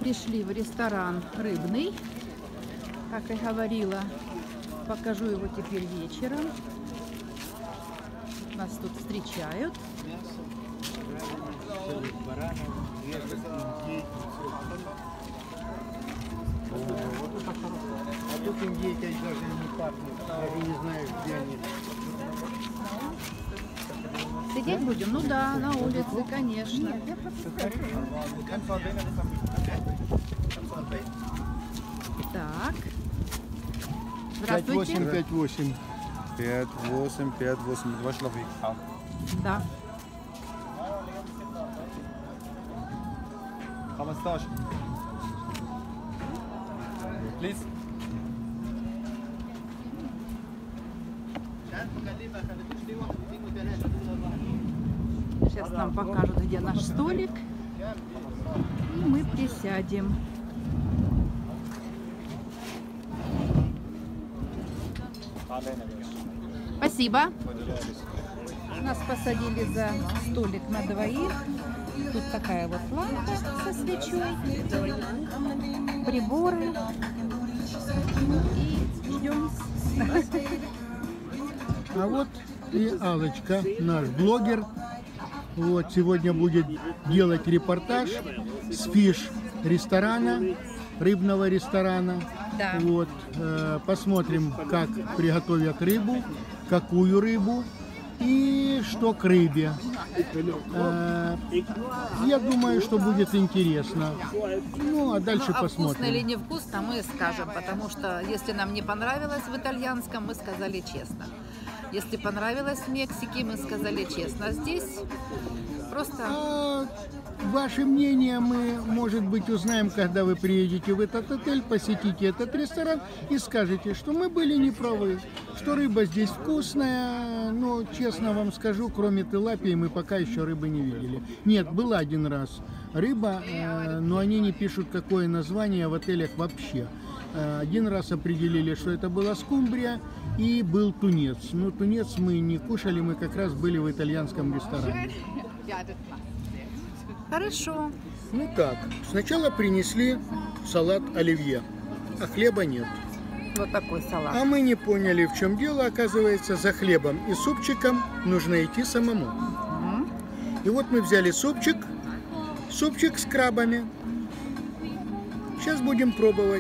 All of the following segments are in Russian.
пришли в ресторан «Рыбный». Как и говорила, покажу его теперь вечером. Нас тут встречают. А тут индейки даже не пахнут, даже не знаю, где они. Сидеть будем? Ну да, на улице, конечно. Так. Здравствуйте. 5-8. 5-8. Два человека. Да. Please. Сейчас нам покажут, где наш столик. И мы присядем. Спасибо. Нас посадили за столик на двоих. Тут такая вот лампа со свечой, приборы. И ждем. А вот и Аллочка, наш блогер. Вот сегодня будет делать репортаж с фиш-ресторана, рыбного ресторана. Да. Вот, посмотрим, как приготовят рыбу, какую рыбу и что к рыбе. Я думаю, что будет интересно. Ну, а дальше посмотрим. Вкусно или невкусно, мы скажем, потому что если нам не понравилось в итальянском, мы сказали честно. Если понравилось в Мексике, мы сказали честно. А здесь просто... Ваше мнение мы, может быть, узнаем, когда вы приедете в этот отель, посетите этот ресторан и скажете, что мы были неправы, что рыба здесь вкусная, но, честно вам скажу, кроме тилапии мы пока еще рыбы не видели. Нет, была один раз рыба, но они не пишут, какое название в отелях вообще. Один раз определили, что это была скумбрия и был тунец. Но тунец мы не кушали, мы как раз были в итальянском ресторане. Хорошо. Ну так, сначала принесли салат оливье, а хлеба нет. Вот такой салат. А мы не поняли, в чем дело. Оказывается, за хлебом и супчиком нужно идти самому. И вот мы взяли супчик с крабами. Сейчас будем пробовать.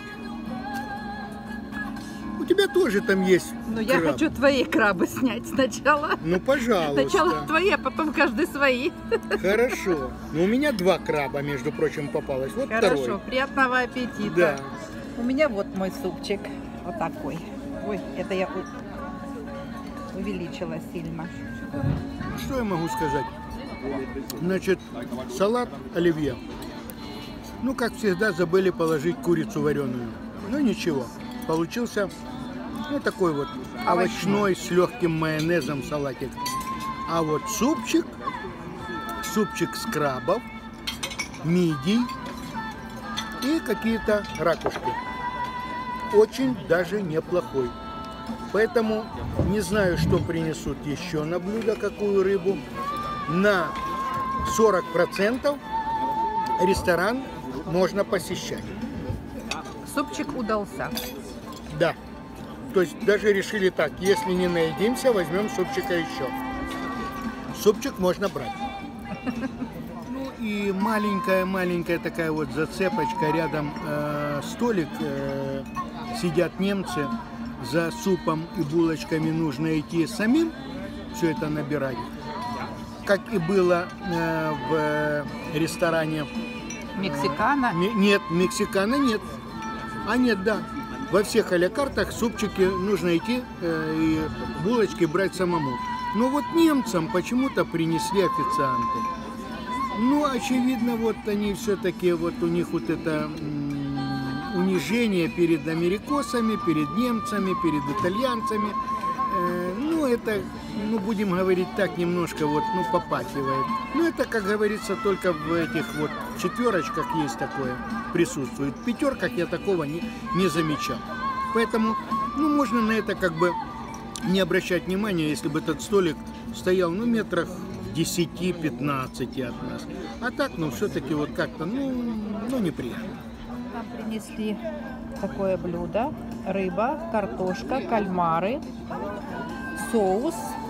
У тебя тоже там есть Но я краб. хочу твои крабы снять сначала. Ну, пожалуйста. Сначала твои, а потом каждый свои. Хорошо. Но у меня 2 краба, между прочим, попалось. Вот Хорошо, второй. приятного аппетита. Да. У меня вот мой супчик. Вот такой. Ой, это я увеличила сильно. Что я могу сказать? Значит, салат оливье. Ну, как всегда, забыли положить курицу вареную. Ну, ничего. Получился, ну, такой вот овощной с легким майонезом салатик. А вот супчик с крабов, мидий и какие-то ракушки. Очень даже неплохой. Поэтому не знаю, что принесут еще на блюдо, какую рыбу. На 40% ресторан можно посещать. Супчик удался. Да. То есть даже решили так, если не наедимся, возьмем супчика еще. Супчик можно брать. Ну и маленькая такая вот зацепочка. Рядом столик, сидят немцы. За супом и булочками нужно идти самим, все это набирать. Как и было в ресторане. Мексикана? Нет, мексикана нет. А нет, да. Во всех а-ля-картах супчики нужно идти и булочки брать самому. Но вот немцам почему-то принесли официанты. Ну, очевидно, вот они все-таки, вот у них вот это унижение перед америкосами, перед немцами, перед итальянцами. Ну, это, ну, будем говорить так, немножко вот, ну, попахивает. Ну, это, как говорится, только в этих вот четверочках есть такое, присутствует. В пятерках я такого не замечал. Поэтому, ну, можно на это как бы не обращать внимания, если бы этот столик стоял, ну, метрах 10-15 от нас. А так, ну, все-таки вот как-то, ну, неприятно. нам принесли такое блюдо. Рыба, картошка, кальмары, соус.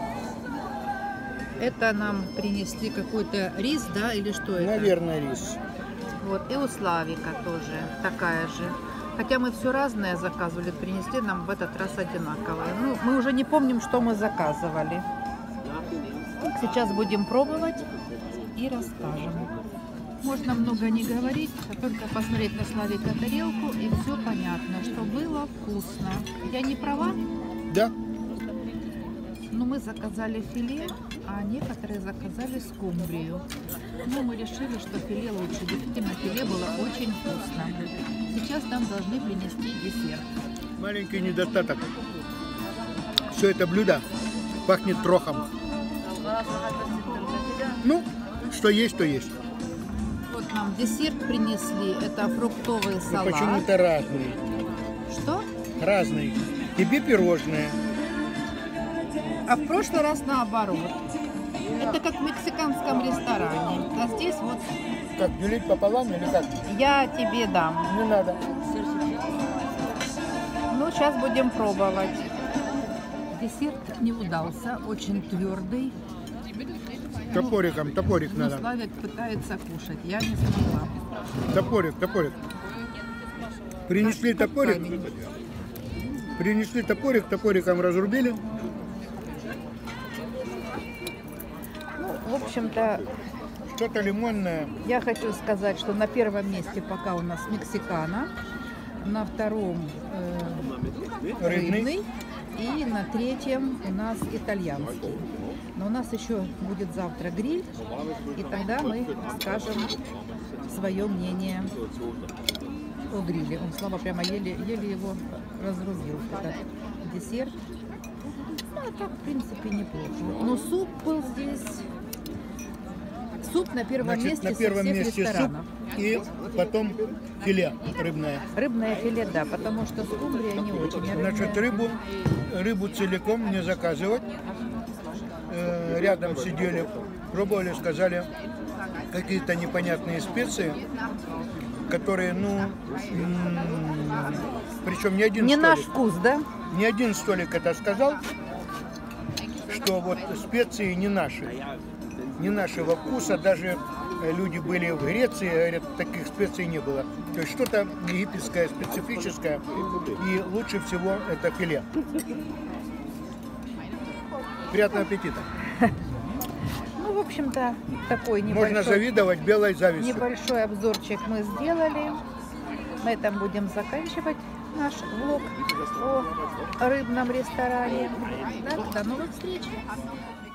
Это нам принесли какой-то рис, да, или что это? Наверное, рис. Вот, и у Славика тоже такая же. Хотя мы все разное заказывали, принесли нам в этот раз одинаковое. Ну, мы уже не помним, что мы заказывали. Сейчас будем пробовать и расскажем. Можно много не говорить, а только посмотреть на Славика тарелку, и все понятно, что было вкусно. Я не права? Да. Но мы заказали филе, а некоторые заказали скумбрию. Но мы решили, что филе лучше. Действительно, филе было очень вкусно. Сейчас нам должны принести десерт. Маленький недостаток. Все это блюдо пахнет трохом. Ну, что есть, то есть. Вот нам десерт принесли. Это фруктовый Но салат. почему-то разные. Что? Разные. Тебе пирожное. А в прошлый раз наоборот. Это как в мексиканском ресторане. А здесь вот Как, делить пополам или как? я тебе дам. Не надо. Ну, сейчас будем пробовать. Десерт не удался, очень твердый. Топориком, топорик Ну, надо. Славик пытается кушать, я не смогла. Топорик, топорик. Принесли Как топорик. камень. Принесли топорик, топориком разрубили. Ну, в общем-то, Что-то лимонное. я хочу сказать, что на первом месте пока у нас мексикано, на втором рыбный и на третьем у нас итальянский. Но у нас еще будет завтра гриль, и тогда мы скажем свое мнение о гриле. Он, Слава, прямо еле его разрубил, этот десерт. Ну, а так, в принципе, неплохо. Но суп был здесь. Суп на первом Значит, месте на первом со всех месте суп ресторанов. и потом филе рыбное. Рыбное филе, да, потому что скумбрия не очень. А Значит, рыбное- рыбу целиком не заказывать. Рядом сидели, пробовали, сказали какие-то непонятные специи, которые, причем не один Не столик. наш вкус, да? Ни один столик это сказал, что вот специи не наши, не нашего вкуса. Даже люди были в Греции, говорят, таких специй не было. То есть что-то египетское, специфическое, и лучше всего это филе. Приятного аппетита. Ну, в общем-то, такой небольшой, Можно завидовать белой завистью. небольшой обзорчик мы сделали. На этом будем заканчивать наш влог о рыбном ресторане. Так, до новых встреч!